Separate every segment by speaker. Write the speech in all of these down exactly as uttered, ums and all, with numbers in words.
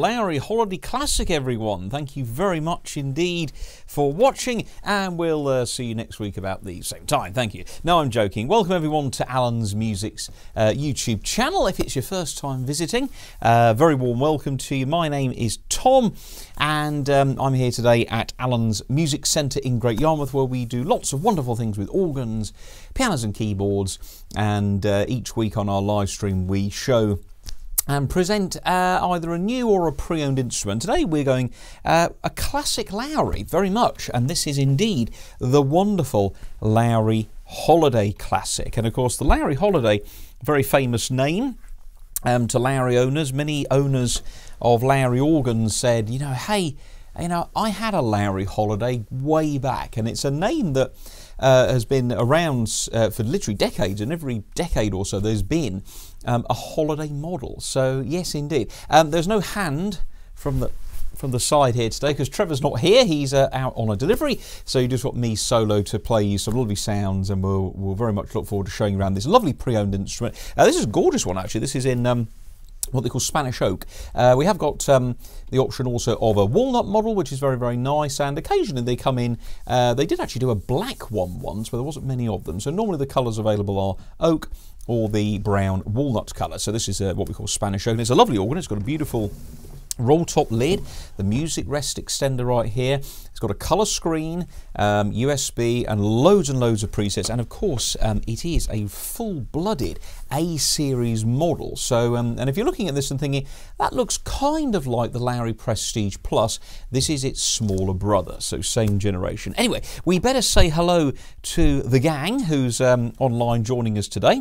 Speaker 1: Lowry Holiday Classic, everyone. Thank you very much indeed for watching, and we'll uh, see you next week about the same time. Thank you. No, I'm joking. Welcome everyone to Alan's Music's uh, YouTube channel. If it's your first time visiting, uh, very warm welcome to you. My name is Tom, and um, I'm here today at Alan's Music Centre in Great Yarmouth, where we do lots of wonderful things with organs, pianos and keyboards, and uh, each week on our live stream we show and present uh, either a new or a pre-owned instrument. Today we're going uh, a classic Lowry, very much, and this is indeed the wonderful Lowry Holiday Classic. And of course the Lowry Holiday, very famous name um, to Lowry owners. Many owners of Lowry organs said, you know, hey, you know, I had a Lowry Holiday way back, and it's a name that uh, has been around uh, for literally decades, and every decade or so there's been Um, a holiday model. So yes, indeed. Um, there's no hand from the from the side here today because Trevor's not here. He's uh, out on a delivery. So you just got me solo to play you some lovely sounds, and we'll we'll very much look forward to showing you around this lovely pre-owned instrument. Uh, this is a gorgeous one actually. This is in Um, what they call Spanish oak. Uh, we have got um, the option also of a walnut model, which is very, very nice, and occasionally they come in, uh, they did actually do a black one once, but there wasn't many of them, so normally the colours available are oak or the brown walnut colour. So this is uh, what we call Spanish oak. It's a lovely organ. It's got a beautiful roll top lid, the music rest extender right here. It's got a colour screen, um, U S B, and loads and loads of presets, and of course um, it is a full-blooded A series model. So um, and if you're looking at this and thinking that looks kind of like the Lowry Prestige Plus, this is its smaller brother, so same generation. Anyway, we better say hello to the gang who's um, online joining us today.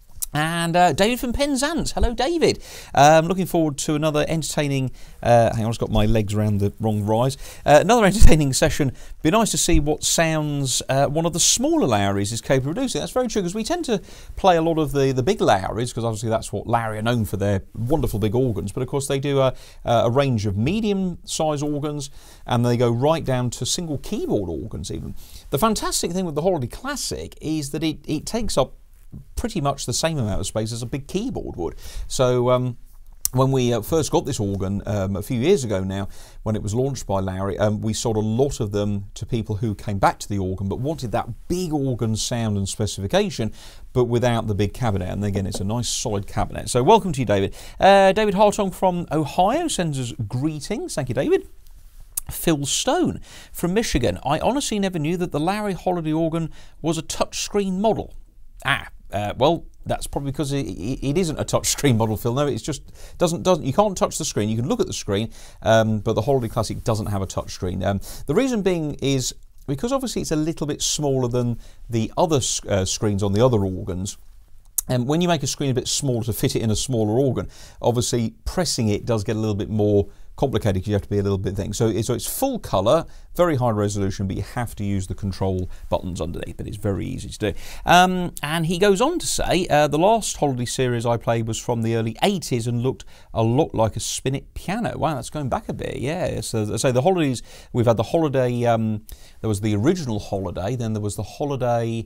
Speaker 1: And uh, David from Penzance. Hello, David. Um, looking forward to another entertaining. Uh, hang on, I've just got my legs around the wrong rise. Uh, another entertaining session. Be nice to see what sounds uh, one of the smaller Lowrys is capable of producing. That's very true, because we tend to play a lot of the the big Lowrys, because obviously that's what Lowry are known for, their wonderful big organs. But of course they do a, a range of medium-size organs, and they go right down to single keyboard organs even. The fantastic thing with the Holiday Classic is that it it takes up pretty much the same amount of space as a big keyboard would. So um, when we uh, first got this organ um, a few years ago now, when it was launched by Lowry, um, we sold a lot of them to people who came back to the organ but wanted that big organ sound and specification, but without the big cabinet. And again, it's a nice solid cabinet. So welcome to you, David. Uh, David Hartong from Ohio sends us greetings. Thank you, David. Phil Stone from Michigan. I honestly never knew that the Lowry Holiday organ was a touchscreen model. Ah, uh, well, that's probably because it, it, it isn't a touchscreen model, Phil. No, it's just doesn't doesn't. You can't touch the screen. You can look at the screen, um, but the Holiday Classic doesn't have a touchscreen. Um, the reason being is because obviously it's a little bit smaller than the other uh, screens on the other organs. And when you make a screen a bit smaller to fit it in a smaller organ, obviously pressing it does get a little bit more complicated because you have to be a little bit thing. So, it, so it's full colour, very high resolution, but you have to use the control buttons underneath, but it's very easy to do. Um, and he goes on to say, uh, the last Holiday series I played was from the early eighties and looked a lot like a Spinet piano. Wow, that's going back a bit, yeah. So, so the Holidays, we've had the Holiday, um, there was the original Holiday, then there was the Holiday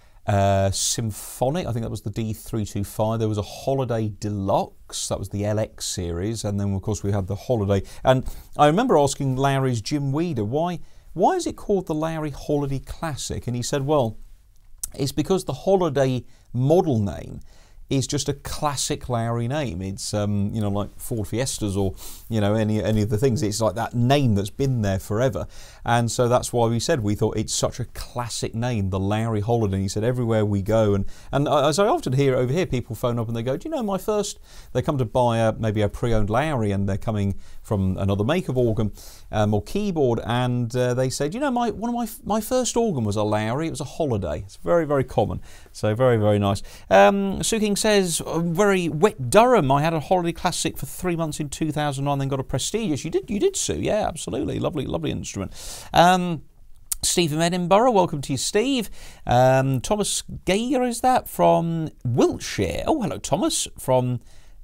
Speaker 1: Uh, Symphonic, I think that was the D three twenty-five. There was a Holiday Deluxe, that was the L X series, and then of course we had the Holiday. And I remember asking Lowry's Jim Weeder, why why is it called the Lowry Holiday Classic? And he said, well, it's because the Holiday model name is just a classic Lowry name. It's um, you know, like Ford Fiestas or you know any any of the things. It's like that name that's been there forever, and so that's why we said we thought it's such a classic name, the Lowry Holiday. And he said everywhere we go, and and as I often hear over here, people phone up and they go, do you know my first? They come to buy a, maybe a pre-owned Lowry, and they're coming from another make of organ um, or keyboard, and uh, they say, do you know my one of my my first organ was a Lowry. It was a Holiday. It's very very common. So very very nice. Um, Suking says, very wet Durham. I had a Holiday Classic for three months in two thousand nine, then got a Prestigious. You did, you did, Sue. Yeah, absolutely. Lovely, lovely instrument. Um, Steve from Edinburgh, welcome to you, Steve. Um, Thomas Geiger, is that, from Wiltshire? Oh, hello, Thomas, from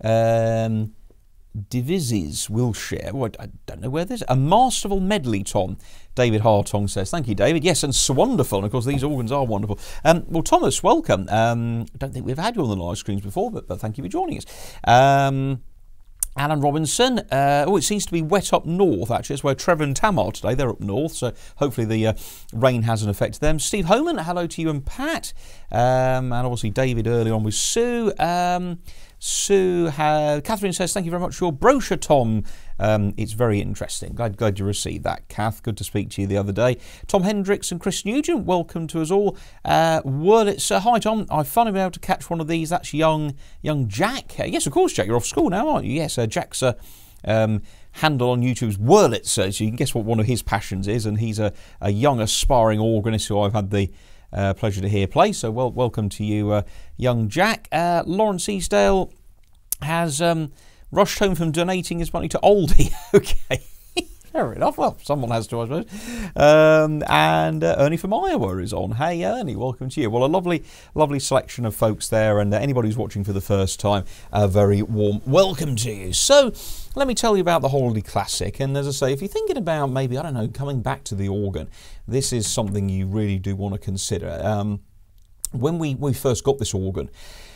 Speaker 1: um, Devizes, Wiltshire. Oh, I, I don't know where this is. A masterful medley, Tom. David Hartong says, thank you, David. Yes, and so wonderful. And of course, these organs are wonderful. Um, well, Thomas, welcome. Um, I don't think we've had you on the live screens before, but, but thank you for joining us. Um, Alan Robinson. Uh, oh, it seems to be wet up north, actually. That's where Trevor and Tam are today. They're up north, so hopefully the uh, rain hasn't affected them. Steve Homan, hello to you and Pat. Um, and obviously David early on with Sue. Um, Sue, uh, Catherine says, thank you very much for your brochure, Tom. Um, it's very interesting. Glad, glad you received that, Kath. Good to speak to you the other day. Tom Hendricks and Chris Nugent, welcome to us all. Uh, Wurlitzer, hi Tom. I've finally been able to catch one of these. That's young young Jack. Uh, yes, of course, Jack. You're off school now, aren't you? Yes, uh, Jack's uh, um, handle on YouTube's Wurlitzer, so you can guess what one of his passions is. And he's a, a young aspiring organist who I've had the Uh, pleasure to hear play, so well, welcome to you, uh, young Jack. Uh, Lawrence Easdale has um, rushed home from donating his money to Aldi. Okay, fair enough. Well, someone has to, I suppose. Um, and uh, Ernie from Iowa is on. Hey, Ernie, welcome to you. Well, a lovely, lovely selection of folks there, and uh, anybody who's watching for the first time, a very warm welcome to you. So, let me tell you about the Holiday Classic. And as I say, if you're thinking about maybe, I don't know, coming back to the organ, this is something you really do want to consider. Um, when we, we first got this organ,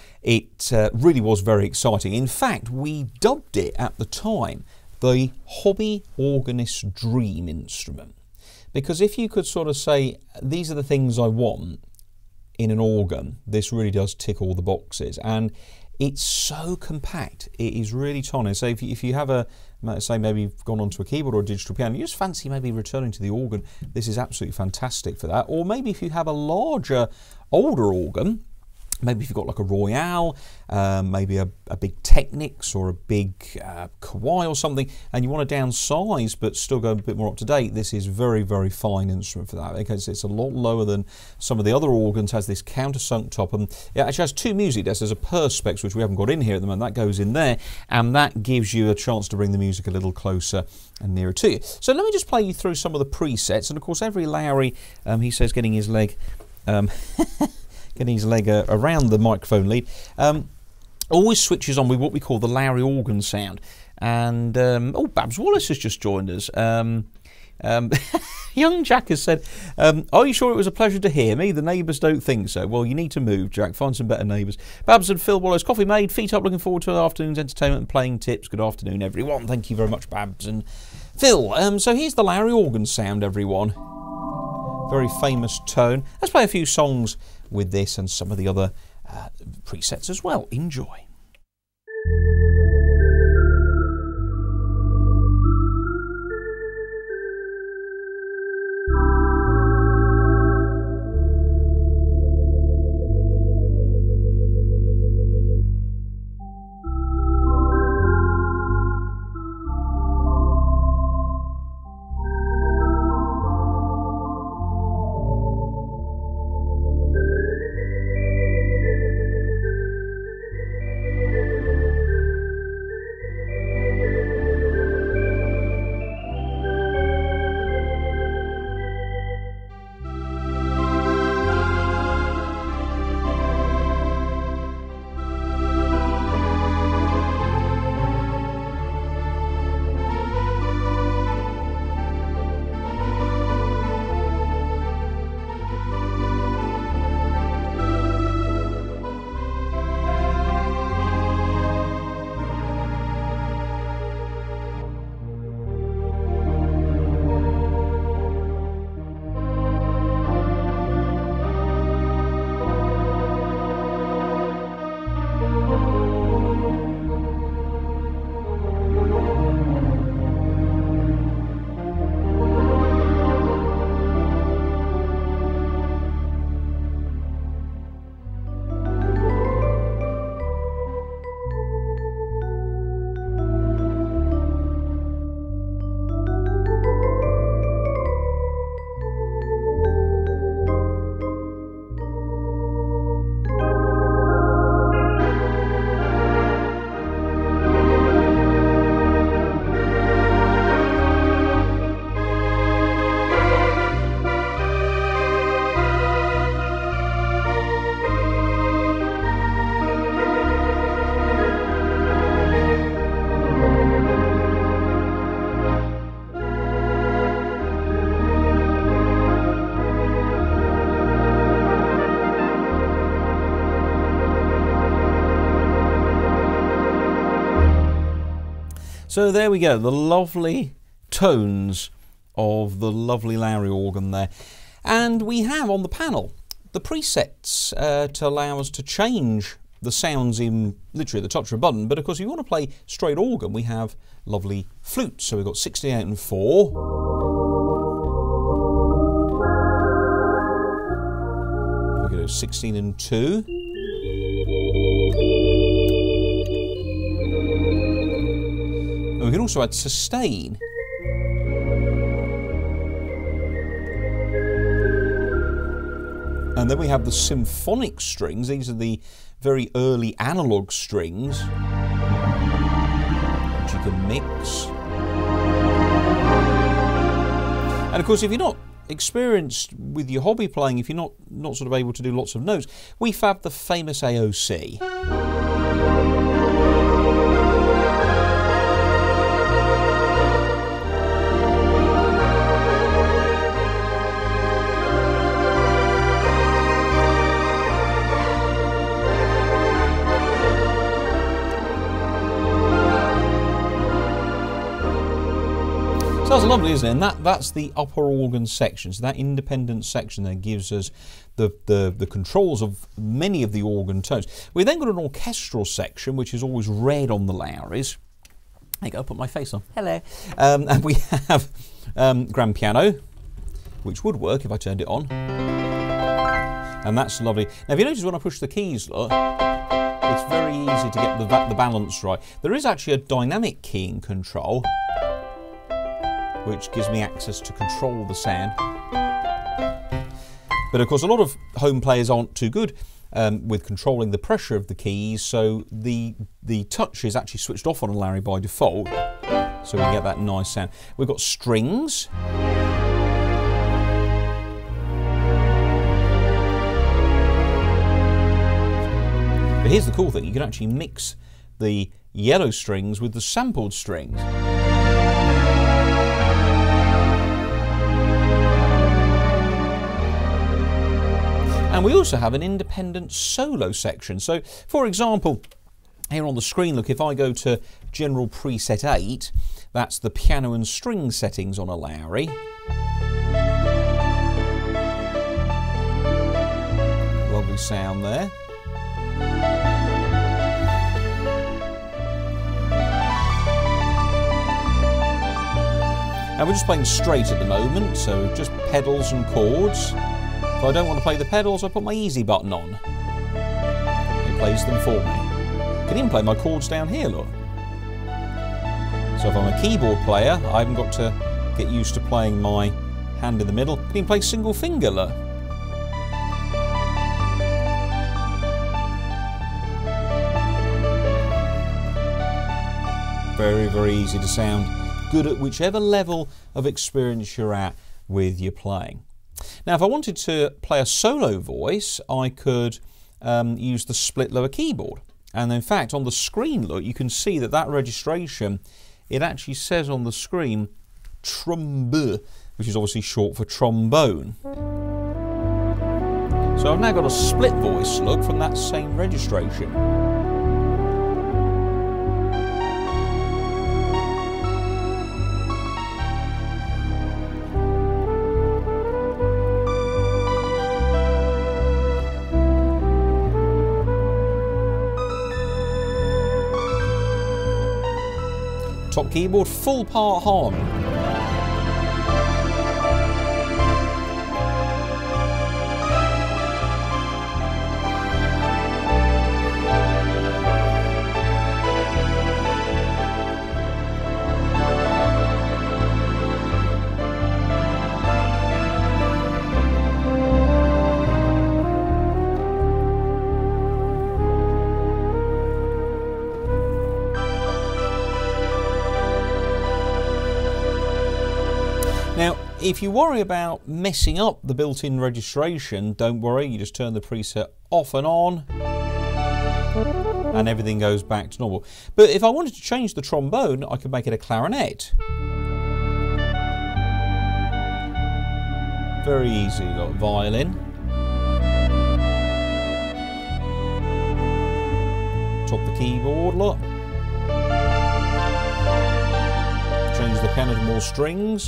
Speaker 1: it uh, really was very exciting. In fact, we dubbed it at the time the hobby organist's dream instrument. Because if you could sort of say, these are the things I want in an organ, this really does tick all the boxes. And it's so compact. It is really tiny. So if you, if you have a, say maybe you've gone onto a keyboard or a digital piano, you just fancy maybe returning to the organ, this is absolutely fantastic for that. Or maybe if you have a larger, older organ, maybe if you've got like a Royale, um, maybe a, a big Technics or a big uh, Kawai or something, and you want to downsize but still go a bit more up to date, this is very, very fine instrument for that, because it's a lot lower than some of the other organs, has this countersunk top, and it actually has two music desks. There's a Perspex, which we haven't got in here at the moment, that goes in there, and that gives you a chance to bring the music a little closer and nearer to you. So let me just play you through some of the presets, and of course every Lowrey, um, he says, getting his leg... Um, getting his leg uh, around the microphone lead, um, always switches on with what we call the Lowrey organ sound. And, um, oh, Babs Wallace has just joined us. Um, um, young Jack has said, um, are you sure it was a pleasure to hear me? The neighbours don't think so. Well, you need to move, Jack. Find some better neighbours. Babs and Phil Wallace, coffee made, feet up, looking forward to the afternoon's entertainment and playing tips. Good afternoon, everyone. Thank you very much, Babs and Phil. Um, so here's the Lowrey organ sound, everyone. Very famous tone. Let's play a few songs with this and some of the other uh, presets as well. Enjoy. So there we go, the lovely tones of the lovely Lowrey organ there. And we have on the panel the presets uh, to allow us to change the sounds in literally the touch of a button. But of course, if you want to play straight organ, we have lovely flutes. So we've got sixty-eight and four. We go sixteen and two. And we can also add sustain. And then we have the symphonic strings. These are the very early analog strings, which you can mix. And of course, if you're not experienced with your hobby playing, if you're not, not sort of able to do lots of notes, we have the famous A O C. That's lovely, isn't it? And that, that's the upper organ section. So that independent section there gives us the, the, the controls of many of the organ tones. We then got an orchestral section, which is always red on the Lowrys. There you go, put my face on. Hello. Um, and we have um, grand piano, which would work if I turned it on. And that's lovely. Now, if you notice when I push the keys, look, it's very easy to get the, the balance right. There is actually a dynamic keying control, which gives me access to control the sound. But of course, a lot of home players aren't too good um, with controlling the pressure of the keys, so the, the touch is actually switched off on a Lowry by default, so we get that nice sound. We've got strings. But here's the cool thing, you can actually mix the yellow strings with the sampled strings. And we also have an independent solo section. So, for example, here on the screen, look, if I go to General Preset eight, that's the piano and string settings on a Lowry. Lovely sound there. And we're just playing straight at the moment, so just pedals and chords. If I don't want to play the pedals, I put my easy button on. It plays them for me. I can even play my chords down here, look. So if I'm a keyboard player, I haven't got to get used to playing my hand in the middle. I can even play single finger, look. Very, very easy to sound good at whichever level of experience you're at with your playing. Now, if I wanted to play a solo voice, I could um, use the split lower keyboard. And in fact, on the screen, look, you can see that that registration, it actually says on the screen, trombe, which is obviously short for trombone. So I've now got a split voice, look, from that same registration. Top keyboard, full part harmony. Now, if you worry about messing up the built-in registration, don't worry, you just turn the preset off and on and everything goes back to normal. But if I wanted to change the trombone, I could make it a clarinet. Very easy, like violin. Top the keyboard, look. the piano to more strings.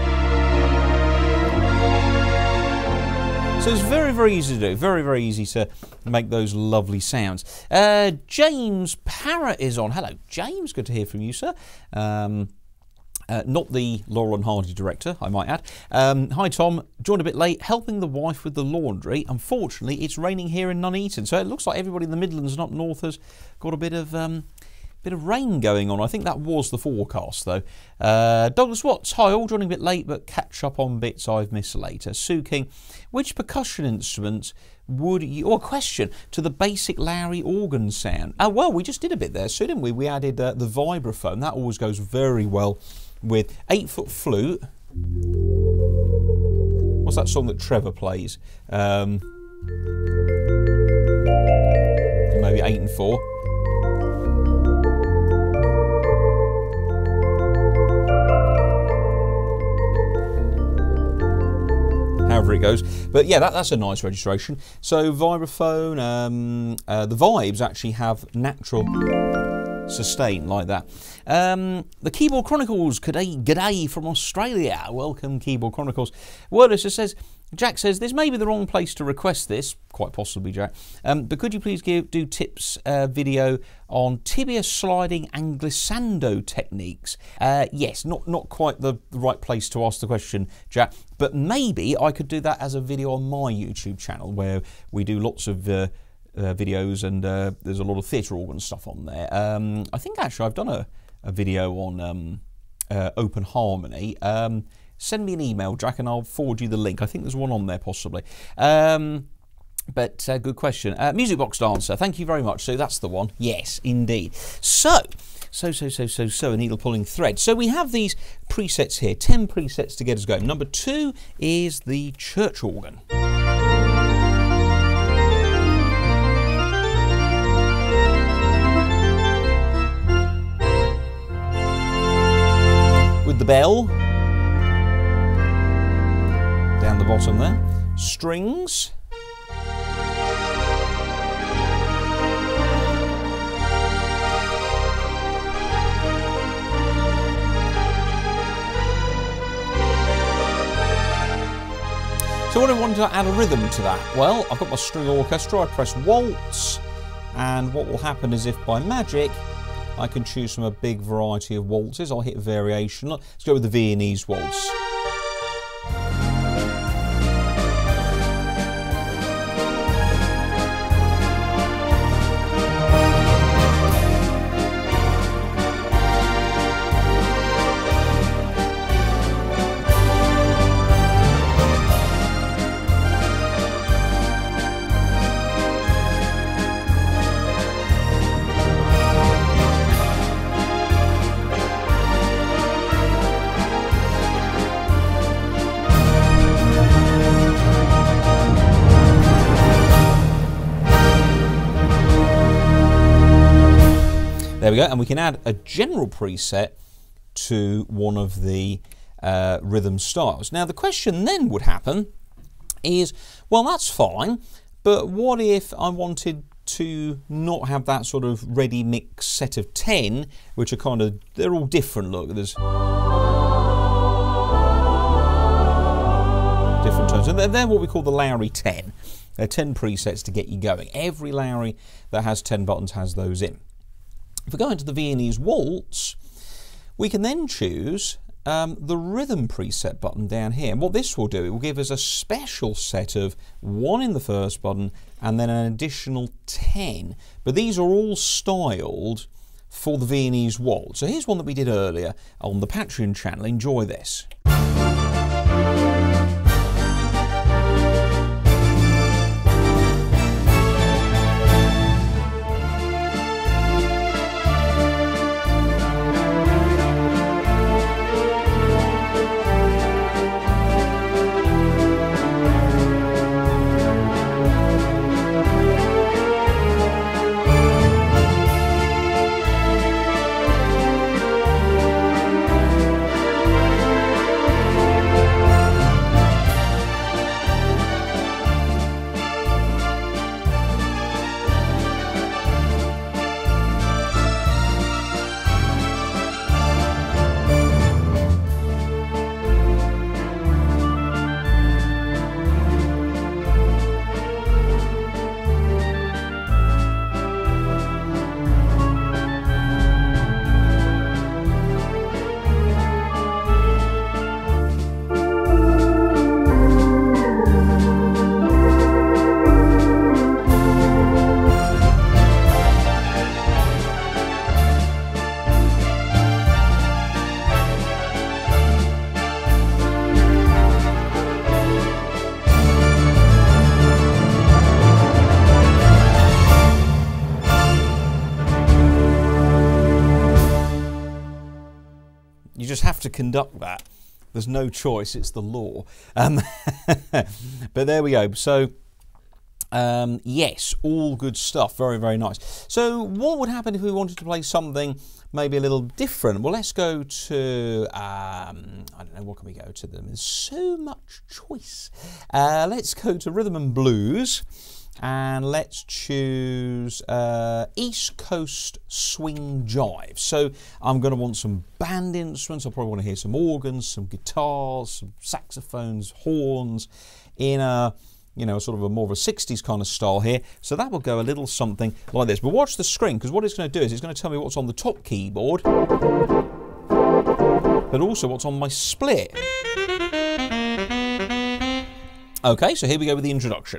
Speaker 1: So it's very, very easy to do. Very, very easy to make those lovely sounds. Uh, James Parrott is on. Hello, James. Good to hear from you, sir. Um, Uh, not the Laurel and Hardy director, I might add. Um, hi Tom, joined a bit late, helping the wife with the laundry. Unfortunately, it's raining here in Nuneaton, so it looks like everybody in the Midlands and up north has got a bit of um, bit of rain going on. I think that was the forecast, though. Uh, Douglas Watts, hi all, joining a bit late, but catch up on bits I've missed later. Sue King, which percussion instruments would you... Oh, a question to the basic Lowry organ sound. Oh, well, we just did a bit there, so didn't we? We added uh, the vibraphone. That always goes very well with eight-foot flute. What's that song that Trevor plays? Um, maybe eight and four. However it goes. But yeah, that, that's a nice registration. So vibraphone, um, uh, the Vibes actually have natural sustain like that. Um, the Keyboard Chronicles, g'day, g'day from Australia. Welcome, Keyboard Chronicles. Wordless just says, Jack says, this may be the wrong place to request this, quite possibly, Jack, um, but could you please give do tips uh, video on tibia sliding and glissando techniques? Uh, yes, not, not quite the, the right place to ask the question, Jack, but maybe I could do that as a video on my YouTube channel where we do lots of uh, uh, videos and uh, there's a lot of theatre organ stuff on there. Um, I think actually I've done a, a video on um, uh, open harmony. Um, send me an email, Jack, and I'll forward you the link. I think there's one on there possibly. Um, but uh, good question. Uh, Music Box Dancer, thank you very much. So that's the one. Yes, indeed. So, so, so, so, so, so, a needle pulling thread. So we have these presets here, ten presets to get us going. Number two is the church organ. With the bell down the bottom there, strings, so what do I want to add a rhythm to that? Well, I've got my string orchestra, I press waltz, and what will happen is if by magic I can choose from a big variety of waltzes. I'll hit variation. Let's go with the Viennese waltz. There we go, and we can add a general preset to one of the uh, rhythm styles. Now the question then would happen is, well that's fine, but what if I wanted to not have that sort of ready mix set of ten, which are kind of, they're all different, look, there's different tones, and they're, they're what we call the Lowry ten. They're ten presets to get you going. Every Lowry that has ten buttons has those in. If we go into the Viennese waltz, we can then choose um, the rhythm preset button down here. And what this will do, it will give us a special set of one in the first button and then an additional ten. But these are all styled for the Viennese waltz. So here's one that we did earlier on the Patreon channel. Enjoy this. conduct that. There's no choice, it's the law. Um, but there we go. So, um, yes, all good stuff. Very, very nice. So what would happen if we wanted to play something maybe a little different? Well, let's go to, um, I don't know, what can we go to them? There's so much choice. Uh, let's go to Rhythm and Blues, and let's choose uh, East Coast Swing Jive. So I'm going to want some band instruments. I probably want to hear some organs, some guitars, some saxophones, horns, in a, you know, sort of a more of a sixties kind of style here. So that will go a little something like this. But watch the screen, because what it's going to do is it's going to tell me what's on the top keyboard, but also what's on my split. Okay, so here we go with the introduction.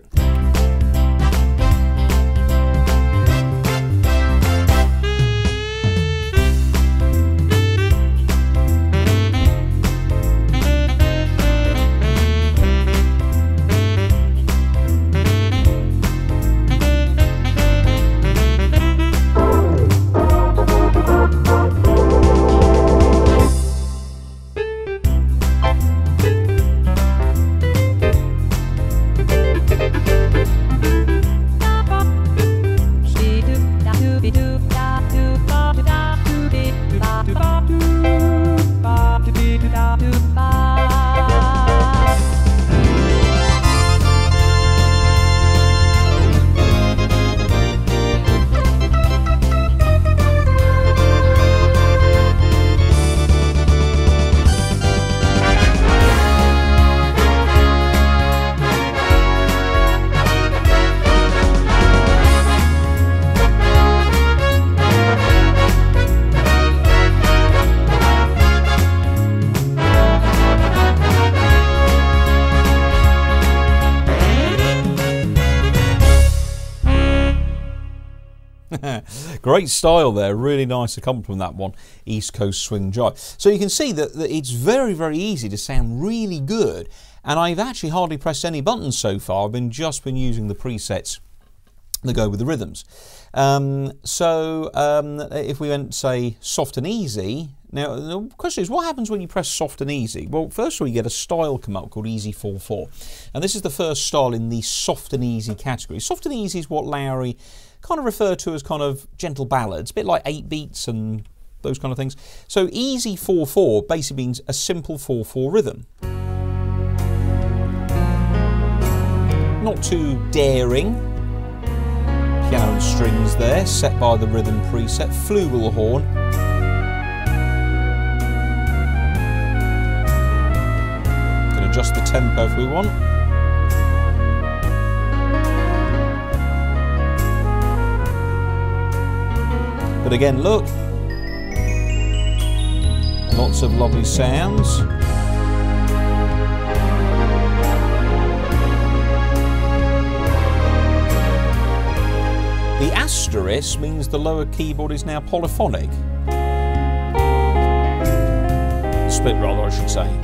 Speaker 1: Great style there, really nice accompaniment, that one, East Coast Swing Jive. So you can see that, that it's very, very easy to sound really good, and I've actually hardly pressed any buttons so far. I've been just been using the presets that go with the rhythms. Um, so um, if we went, say, soft and easy, now the question is, what happens when you press soft and easy? Well, first of all, you get a style come up called Easy four four, and this is the first style in the soft and easy category. Soft and easy is what Lowrey kind of referred to as kind of gentle ballads, a bit like eight beats and those kind of things. So Easy four four basically means a simple four four rhythm. Not too daring. Piano and strings there, set by the rhythm preset. Flugelhorn. Can adjust the tempo if we want. But again, look, lots of lovely sounds. The asterisk means the lower keyboard is now polyphonic. Split rather, I should say.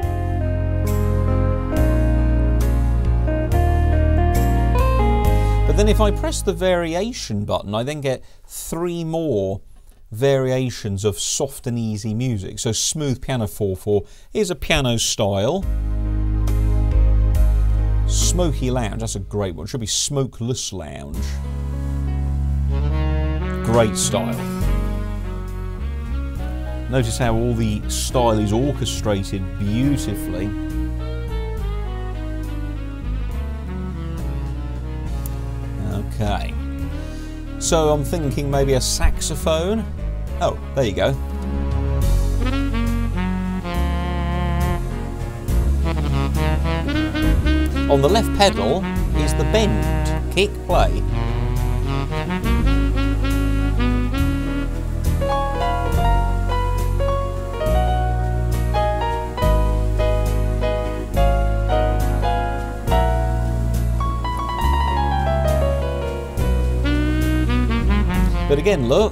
Speaker 1: But then if I press the variation button, I then get three more variations of soft and easy music. So Smooth Piano four four is a piano style. Smoky Lounge, that's a great one. It should be Smokeless Lounge. Great style. Notice how all the style is orchestrated beautifully. Okay. So I'm thinking maybe a saxophone. Oh, there you go. On the left pedal is the bend, kick, play. But again, look.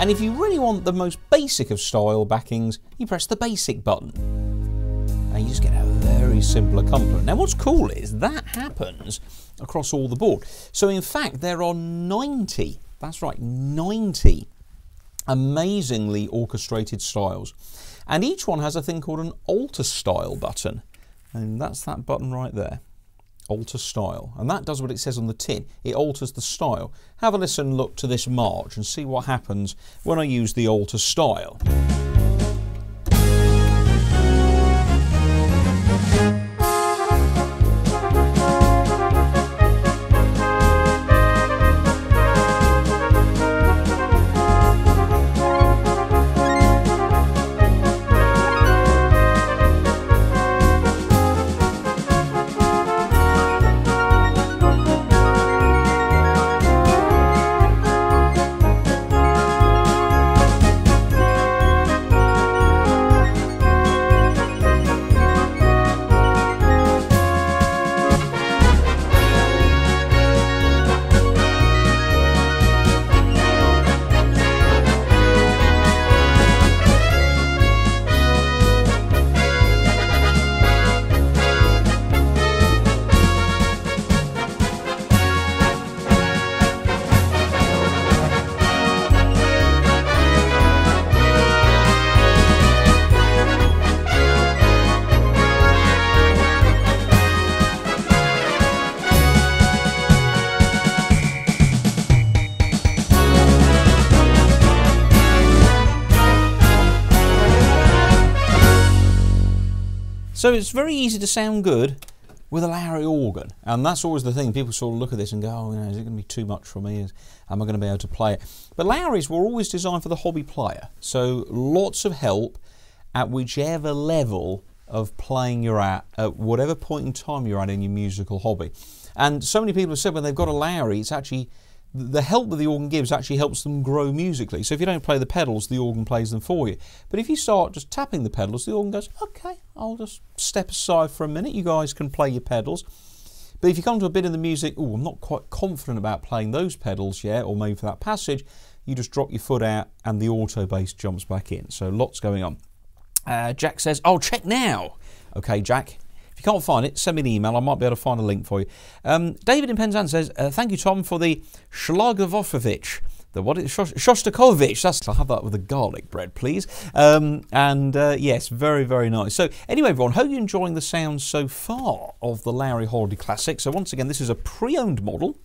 Speaker 1: And if you really want the most basic of style backings, you press the basic button. And you just get a very simple accompaniment. Now what's cool is that happens across all the board. So in fact there are ninety, that's right, ninety amazingly orchestrated styles. And each one has a thing called an alter style button. And that's that button right there. Alter style. And that does what it says on the tin. It alters the style. Have a listen, look to this march and see what happens when I use the alter style. So it's very easy to sound good with a Lowrey organ, and that's always the thing. People sort of look at this and go, oh, you know, is it going to be too much for me? Am I going to be able to play it? But Lowrys were always designed for the hobby player, so lots of help at whichever level of playing you're at, at whatever point in time you're at in your musical hobby. And so many people have said when they've got a Lowry, it's actually the help that the organ gives actually helps them grow musically. So if you don't play the pedals, the organ plays them for you. But if you start just tapping the pedals, the organ goes, okay, I'll just step aside for a minute. You guys can play your pedals. But if you come to a bit in the music, oh, I'm not quite confident about playing those pedals yet, or maybe for that passage, you just drop your foot out and the auto bass jumps back in. So lots going on. Uh, Jack says, oh, check now. Okay, Jack. If you can't find it, send me an email. I might be able to find a link for you. Um, David in Penzance says, uh, thank you, Tom, for the Schlagervofovich. The what is Shostakovich? That's, I'll have that with the garlic bread, please. Um, and uh, yes, very, very nice. So anyway, everyone, hope you're enjoying the sounds so far of the Lowrey Holiday Classic. So once again, this is a pre-owned model.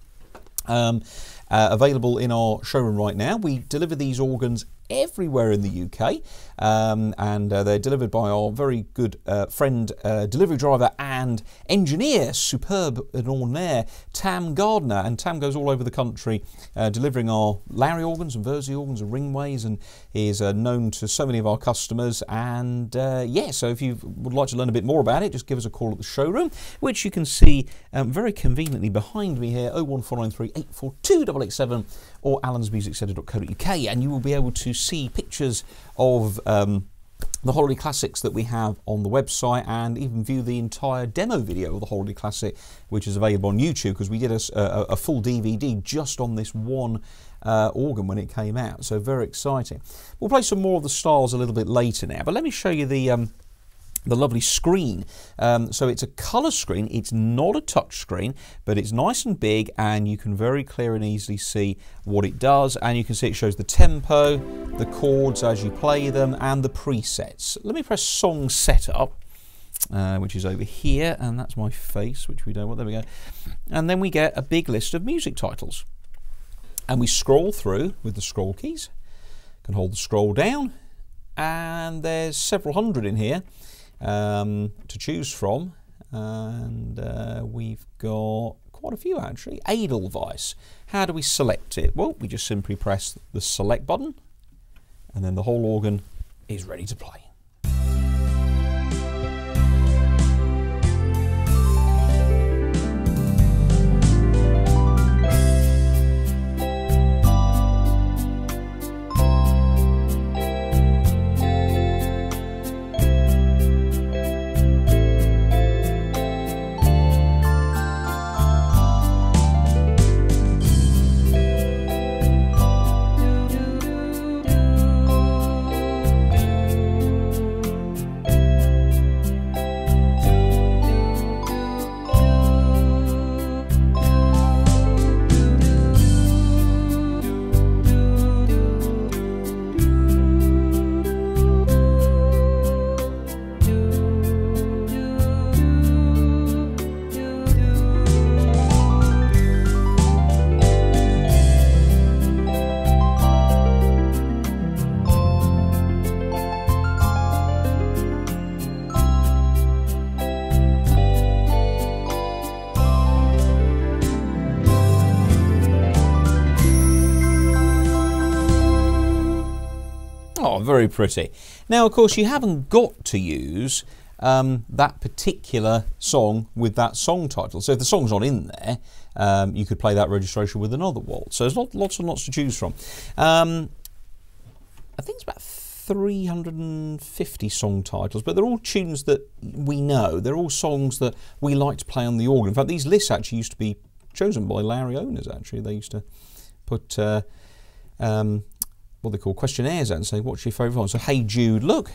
Speaker 1: Um, uh, available in our showroom right now. We deliver these organs everywhere in the U K, um, and uh, they're delivered by our very good uh, friend, uh, delivery driver and engineer, superb and ordinaire, Tam Gardner. And Tam goes all over the country uh, delivering our Lowrey organs and Verzi organs and Ringways, and is uh, known to so many of our customers. And uh, yeah, so if you would like to learn a bit more about it, just give us a call at the showroom, which you can see um, very conveniently behind me here, oh one four nine three, eight four two, eight eight seven, or allens music centre dot co dot U K, and you will be able to see pictures of um, the Holiday Classics that we have on the website, and even view the entire demo video of the Holiday Classic, which is available on YouTube, because we did a, a, a full D V D just on this one uh, organ when it came out. So very exciting. We'll play some more of the styles a little bit later now, but let me show you the um, the lovely screen. Um, so it's a colour screen, it's not a touch screen, but it's nice and big, and you can very clear and easily see what it does, and you can see it shows the tempo, the chords as you play them, and the presets. Let me press Song Setup, uh, which is over here, and that's my face, which we don't want. There we go. And then we get a big list of music titles, and we scroll through with the scroll keys. Can hold the scroll down, and there's several hundred in here Um, to choose from, and uh, we've got quite a few actually. Edelweiss. How do we select it? Well, we just simply press the select button, and then the whole organ is ready to play. Oh, very pretty. Now, of course, you haven't got to use um, that particular song with that song title. So if the song's not in there, um, you could play that registration with another waltz. So there's lot, lots and lots to choose from. Um, I think it's about three hundred fifty song titles, but they're all tunes that we know. They're all songs that we like to play on the organ. In fact, these lists actually used to be chosen by Lowry owners, actually. They used to put uh, um, what they call questionnaires out and say, what's your favourite one? So, Hey Jude, look.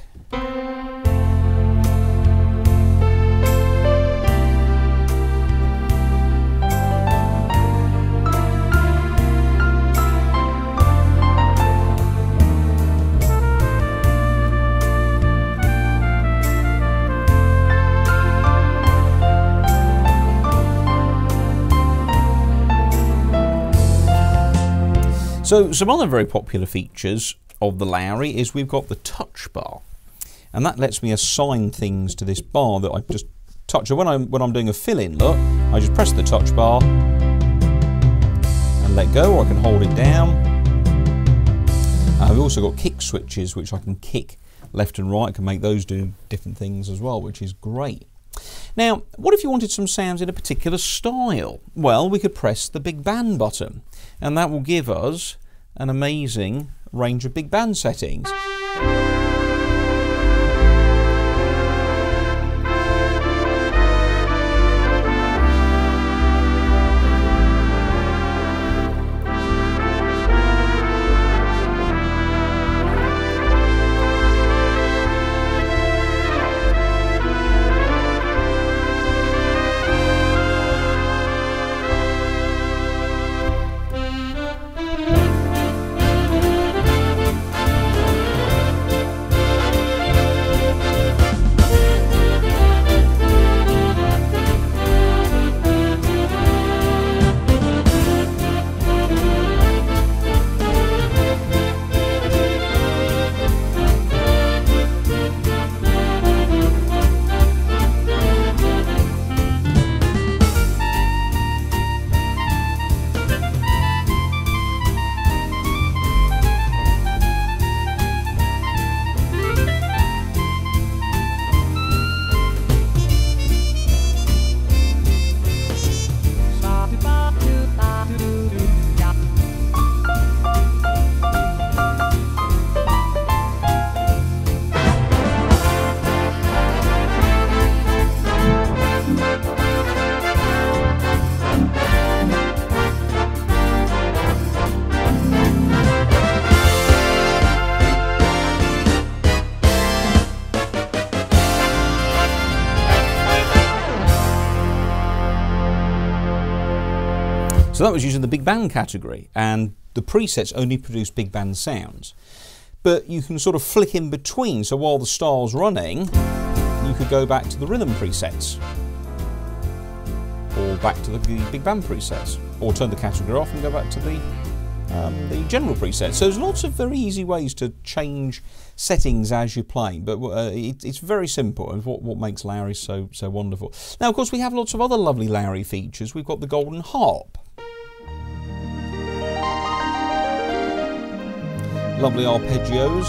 Speaker 1: So some other very popular features of the Lowry is we've got the touch bar, and that lets me assign things to this bar that I just touch. So when I'm when I'm doing a fill-in, look, I just press the touch bar and let go, or I can hold it down. I've also got kick switches which I can kick left and right. I can make those do different things as well, which is great. Now, what if you wanted some sounds in a particular style? Well, we could press the big band button, and that will give us an amazing range of big band settings. So that was using the big band category, and the presets only produce big band sounds. But you can sort of flick in between, so while the star's running, you could go back to the rhythm presets, or back to the big band presets, or turn the category off and go back to the, um, the general presets. So there's lots of very easy ways to change settings as you're playing, but uh, it, it's very simple, and what, what makes Lowry so, so wonderful. Now, of course, we have lots of other lovely Lowry features. We've got the golden harp. Lovely arpeggios.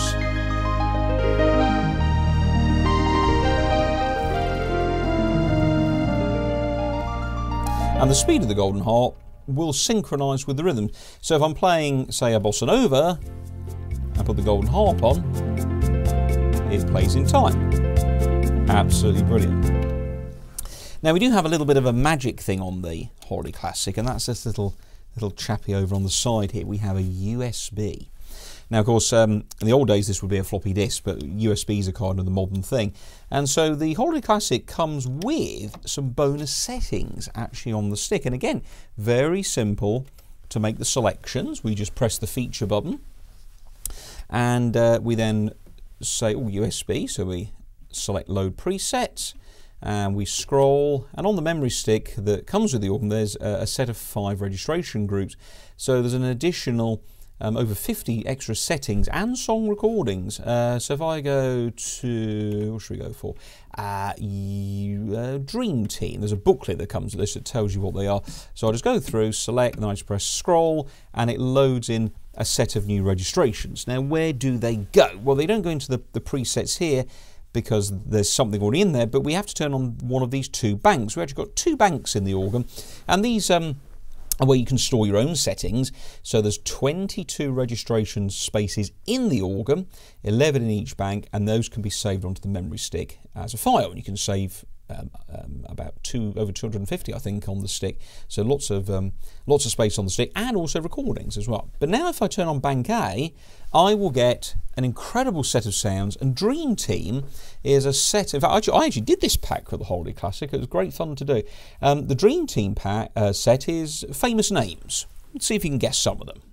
Speaker 1: And the speed of the golden harp will synchronise with the rhythm. So if I'm playing, say, a bossa nova, I put the golden harp on, it plays in time. Absolutely brilliant. Now we do have a little bit of a magic thing on the Holiday Classic, and that's this little, little chappy over on the side here. We have a U S B. Now, of course, um, in the old days this would be a floppy disk, but U S Bs are kind of the modern thing. And so the Holiday Classic comes with some bonus settings actually on the stick. And again, very simple to make the selections. We just press the feature button, and uh, we then say, oh, U S B, so we select load presets, and we scroll, and on the memory stick that comes with the organ, there's a, a set of five registration groups. So there's an additional Um, over fifty extra settings and song recordings. Uh, so if I go to, what should we go for? Uh, you, uh, Dream Team. There's a booklet that comes with this that tells you what they are. So I just go through, select, and I just press scroll, and it loads in a set of new registrations. Now, where do they go? Well, they don't go into the, the presets here because there's something already in there, but we have to turn on one of these two banks. We've actually got two banks in the organ, and these um, are where you can store your own settings. So there's twenty-two registration spaces in the organ, eleven in each bank, and those can be saved onto the memory stick as a file. And you can save Um, um, about two over two hundred fifty, I think, on the stick. So lots of um, lots of space on the stick, and also recordings as well. But now, if I turn on Bank A, I will get an incredible set of sounds. And Dream Team is a set. In fact, I actually, I actually did this pack for the Holiday Classic. It was great fun to do. Um, the Dream Team pack uh, set is famous names. Let's see if you can guess some of them.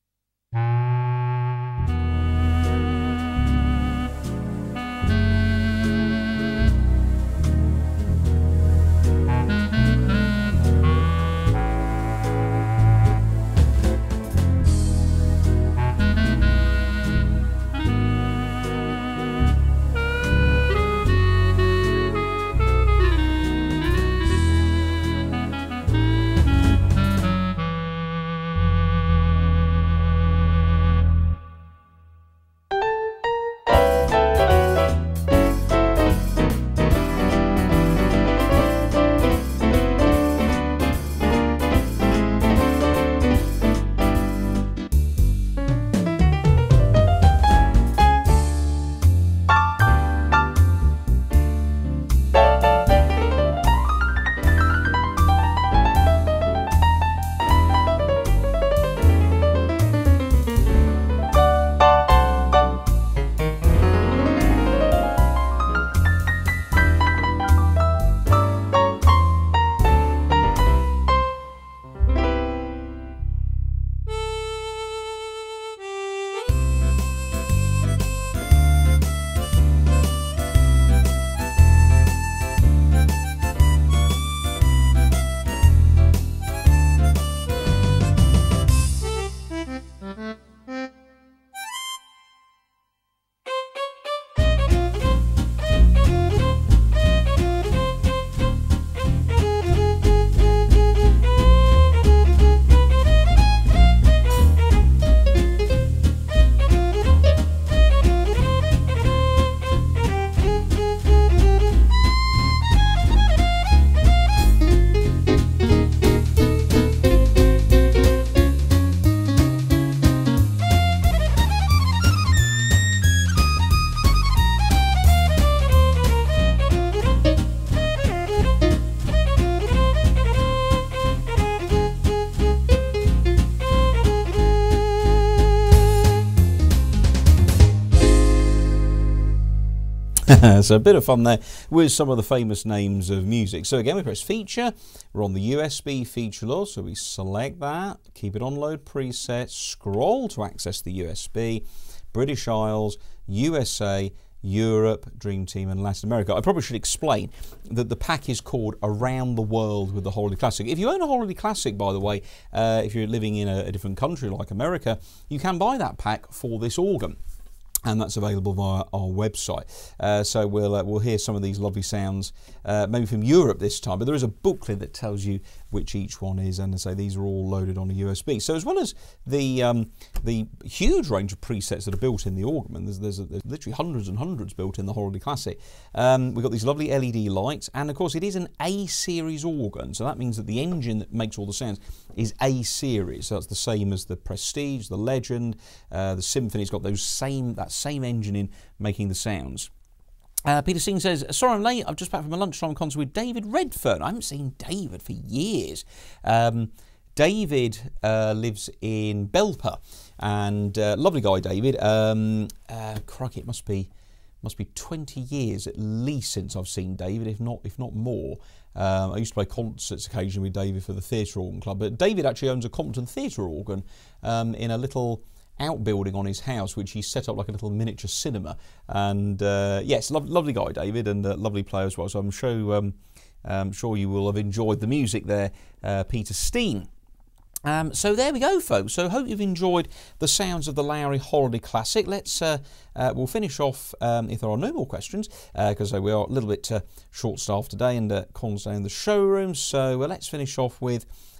Speaker 1: So a bit of fun there with some of the famous names of music. So again, we press feature, we're on the U S B feature law, so we select that, keep it on load preset, scroll to access the U S B, British Isles, U S A, Europe, Dream Team and Latin America. I probably should explain that the pack is called Around the World with the Holiday Classic. If you own a Holiday Classic, by the way, uh, if you're living in a, a different country like America, you can buy that pack for this organ. And that's available via our website. Uh, so we'll uh, we'll hear some of these lovely sounds, uh, maybe from Europe this time. But there is a booklet that tells you which each one is, and I say these are all loaded on a U S B. So as well as the um, the huge range of presets that are built in the organ, and there's, there's, there's literally hundreds and hundreds built in the Holiday Classic. Um, we've got these lovely L E D lights, and of course it is an A series organ, so that means that the engine that makes all the sounds is A series. So that's the same as the Prestige, the Legend, uh, the Symphony's got those same that same engine in making the sounds. Uh, Peter Singh says, sorry I'm late, I've just back from a lunchtime concert with David Redfern. I haven't seen David for years. Um, David uh, lives in Belper, and uh, lovely guy David. Um, uh, crikey, it must be must be twenty years at least since I've seen David, if not if not more. Um, I used to play concerts occasionally with David for the Theatre Organ Club, but David actually owns a Compton Theatre organ um, in a little outbuilding on his house, which he set up like a little miniature cinema. And uh, yes, lo lovely guy David, and uh, lovely player as well. So I'm sure um, I'm sure you will have enjoyed the music there, uh, Peter Steen. Um, so there we go, folks. So hope you've enjoyed the sounds of the Lowrey Holiday Classic. Let's uh, uh, we'll finish off um, if there are no more questions, because uh, we are a little bit uh, short-staffed today, and uh, Con's down in the showroom. So uh, let's finish off with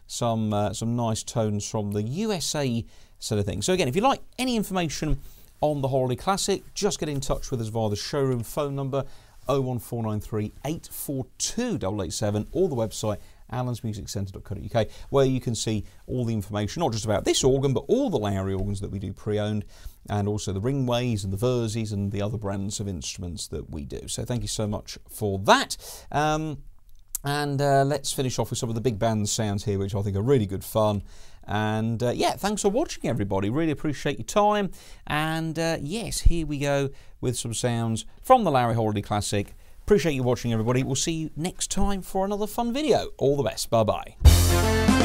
Speaker 1: some uh, some nice tones from the U S A sort of thing. So again, if you like any information on the Holiday Classic, just get in touch with us via the showroom phone number oh one four nine three, eight four two, eight eight seven, or the website allens music centre dot co dot U K, where you can see all the information, not just about this organ, but all the Lowrey organs that we do pre-owned, and also the Ringways and the Verzies and the other brands of instruments that we do. So thank you so much for that. Um, and uh, let's finish off with some of the big band sounds here, which I think are really good fun. And uh, yeah, thanks for watching, everybody. Really appreciate your time. And uh, yes, here we go with some sounds from the Lowrey Holiday Classic. Appreciate you watching, everybody. We'll see you next time for another fun video. All the best. Bye-bye.